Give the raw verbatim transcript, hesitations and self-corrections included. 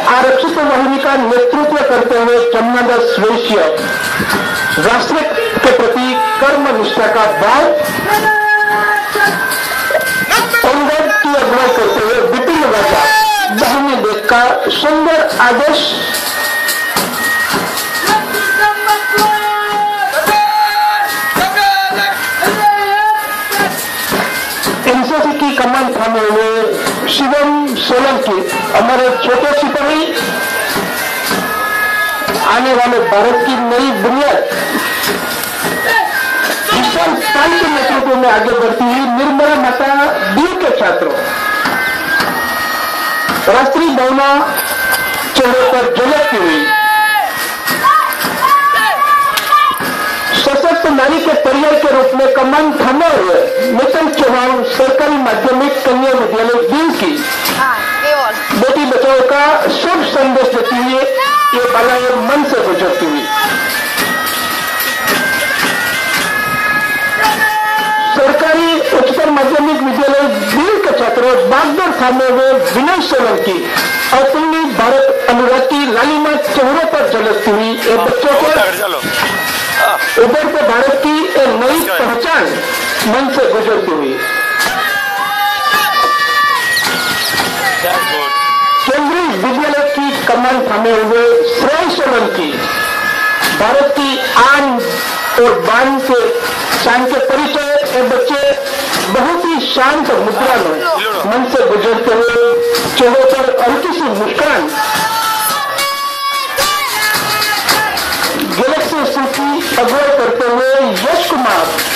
आरक्षित वाहिनी का नेतृत्व करते हुए जमुनादास वैश्य राष्ट्र के प्रति कर्म निष्ठा का भाव पंगत की अगुवाई करते हुए विपिन राजा दाहिने देश का सुंदर आदर्श एनसीसी की कमान थामे हुए शिवम सोलंकी हमारे छोटे सिपाही आने वाले भारत की नई बुनियाद विशाल साल के नेतृत्व में आगे बढ़ती हुई निर्मला माता डी के छात्रों राष्ट्रीय भावना चेहरे पर झलकती हुई सशक्त नारी के पर्याय के रूप में कमान थामे हुए नितिन चौहान सरकारी माध्यमिक कन्या विद्यालय दिल की बेटी बचाओ का शुभ संदेश देती हुई ये बालाएं मन से गुजरती हुई सरकारी उच्चतर माध्यमिक विद्यालय दिल के छात्रों बागदर थामे हुए विनय सोलंकी और पूर्वी भारत अनुराग की लालिमा चेहरों पर झलकती हुई ये बच्चों को उधर से भारत की एक नई पहचान मन से गुजरती हुई केंद्रीय विद्यालय की कमान थामे हुए श्रेय सोलंकी भारत की आन और बान के शान के परिचय ये बच्चे बहुत ही शांत मुद्रा में मन से गुजरते हुए चेहरों पर हल्की सी मुस्कान गैलेक्सी की अगुवाई करते हुए यश कुमार